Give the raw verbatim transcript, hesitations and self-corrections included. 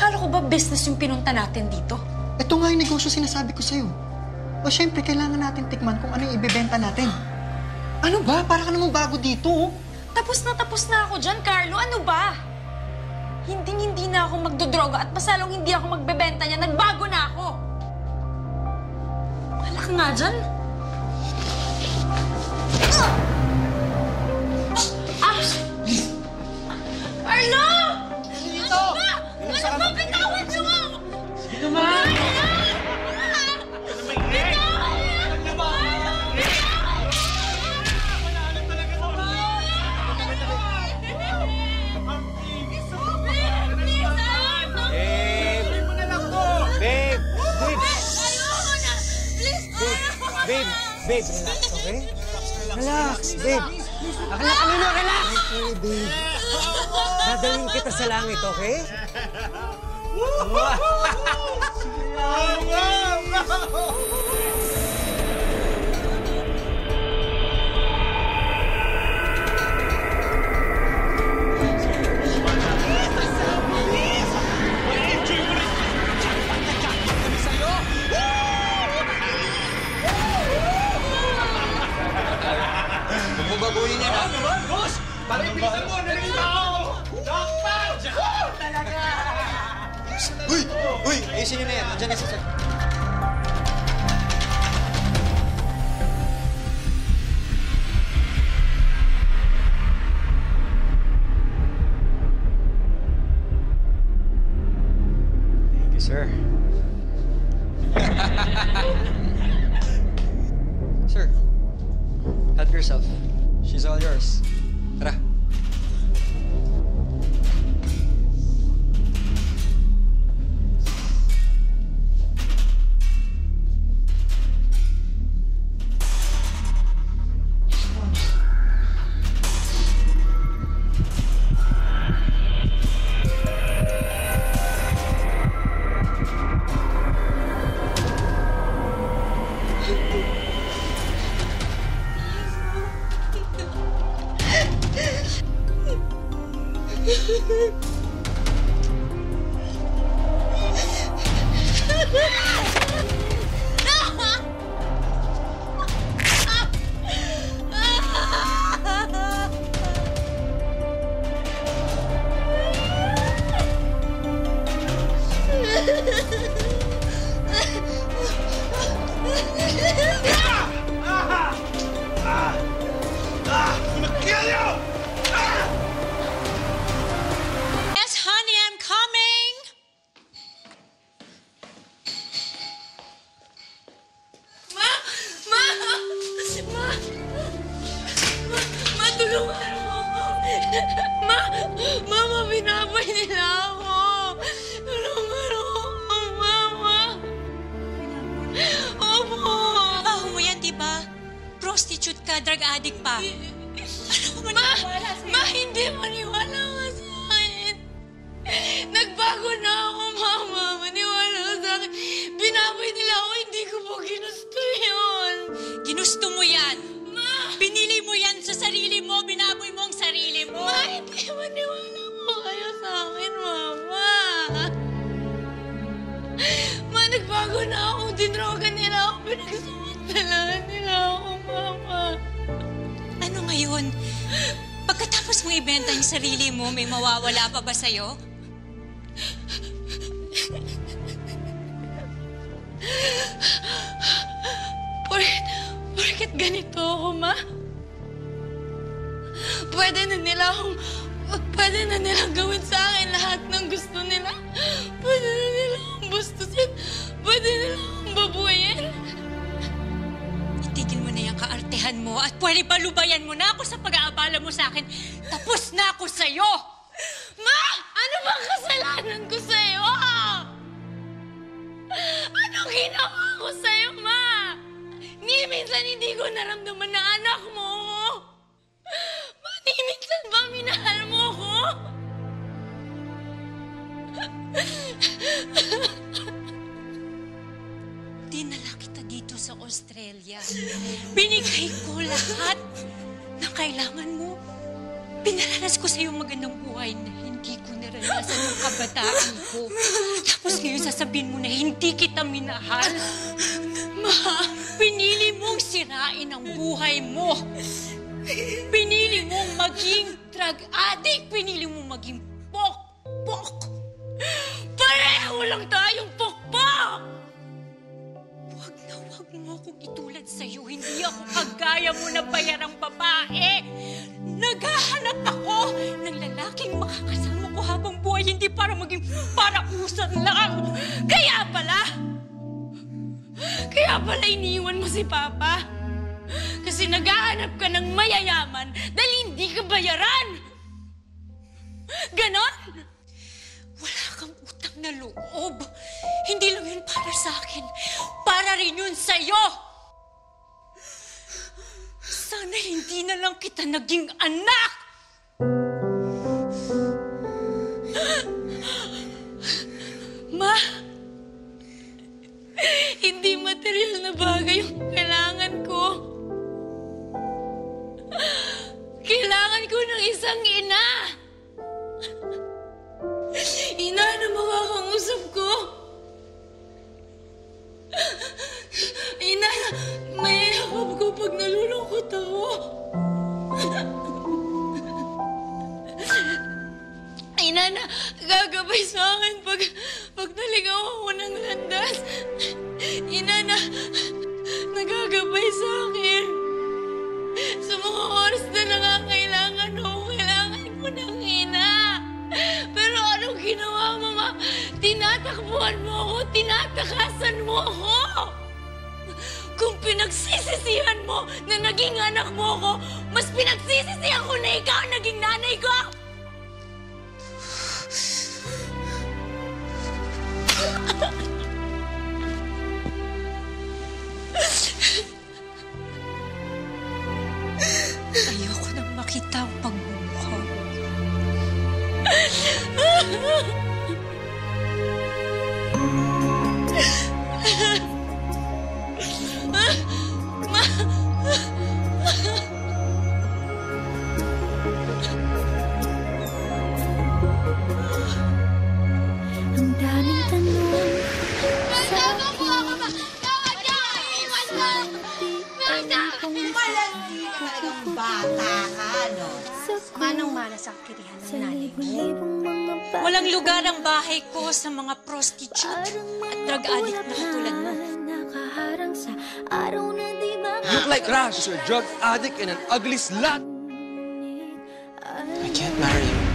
Akala ko ba business yung pinunta natin dito? Ito nga yung negosyo sinasabi ko sa'yo. O syempre, kailangan natin tikman kung ano yung ibebenta natin. Ano ba? Para ka namang bago dito, oh. Tapos na tapos na ako dyan, Carlo. Ano ba? Hinding-hindi na ako magdodroga at masalong hindi ako magbebenta niya. Nagbago na ako. Wala ka nga dyan. Ah! Ah! Carlo! Dito! Ano ba? Ano ba? Bitawan niyo mo! Sino ma? Babe, babe, relax, okay? Relax, babe. Akala kanino, relax! Okay, babe. Dadalhin kita sa langit, okay? Baguhin niya na. Ano ba, boss? Parang bilisan mo, nalilita ako! Jackpot! Jackpot talaga! Uy! Uy! Ayusin niyo na yan. Nandiyan na sa sir. Thank you, sir. Sir, help yourself. She's all yours. Tara. Ma! Mama, binabay nila ako! Tulungan ako, Mama! Opo! Trabaho mo yan, di ba? Prostitute ka, drug addict pa. Ano ko maniwala sa'yo? Ma, hindi maniwala ka sa akin. Nagbago na ako, Mama. Maniwala ka sa akin. Binabay nila ako, hindi ko po ginusto yun. Ginusto mo yan. Ma! Binili mo yan sa sarili mo, binaboy mo ang sarili mo. Ma, hindi maniwala po kayo sa akin, Mama. Ma, nagbago na ako. Dinrogan nila ako. Pinagsamantalahan nila ako, Mama. Ano ngayon? Pagkatapos mong ibenta yung sarili mo, may mawawala pa ba sa'yo? Porket, porket ganito ako, Ma? Pwede na nila akong... Pwede na nilang gawin sa akin lahat ng gusto nila. Pwede na nila akong bustusin. Pwede nila akong babuyin. Itigil mo na yung kaartehan mo at pwede balubayan mo na ako sa pag-aabala mo sa akin. Tapos na ako sa'yo! Ma! Ano bang kasalanan ko sa'yo? Anong ginawa ko sa'yo, Ma? Ni minsan hindi ko naramdaman na anak mo. Ma, ni minsan ba minahal mo ko? Dinala kita dito sa Australia. Binigay ko lahat na kailangan mo. Pinaranas ko sa'yo magandang buhay na hindi ko naranasan ng kabataan ko. Tapos ngayon sasabihin mo na hindi kita minahal. Ma, pinili mong sirain ang buhay mo. Pinili mong maging drug addict. Pinili mong maging pok-pok. Pareho lang tayong pok-pok! Huwag na huwag mo akong itulad sa'yo. Hindi ako kagaya mo na bayarang babae. Naghahanap ako ng lalaking makakasama ko habang buhay, hindi para maging parausan lang. Kaya pala, kaya pala iniwan mo si Papa. Kasi naghahanap ka ng mayayaman dahil hindi ka bayaran. Ganon? Wala kang utang na loob. Hindi lang yun para sa akin. Para rin yun sa'yo. Sana hindi na lang kita naging anak! Ma, hindi material na bagay yung kailangan ko. Kailangan ko ng isang ina. Ina na makakausap ko. Ina na mayayakap ko pag nalulungkot ako. Ina na gagabay sa akin pag, pag naligaw ako ng landas. Ina na nagagabay sa akin. Sa mga oras na nangangailangan ako, kailangan ko ng ina. Pero anong ginawa mo, Ma? Tinatakbuhan mo ako, tinatakasan mo ako. Kung pinagsisisihan mo na naging anak mo ako, mas pinagsisisihan ko na ikaw ang naging nanay ko! Ayoko nang makita ang pagmumukha mo. Ang daming tanong. Masama mo ako ba? Tawag niya ako! Iwan mo! Malandi ka talagang bata ka, no? Manang-mana sa kirihan ng nanay mo. Walang lugar ang bahay ko sa mga prostitute at drug addict na katulad mo. Nakaharang sa araw na di ba? Look like Rash, you're a drug addict and an ugly slut. I can't marry you.